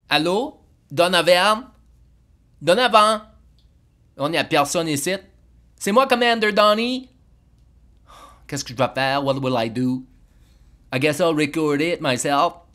Allô? Donovan? Donovan? On n'y a personne ici. C'est moi, Commander Donnie. Qu'est-ce que je dois faire? What will I do? I guess I'll record it myself.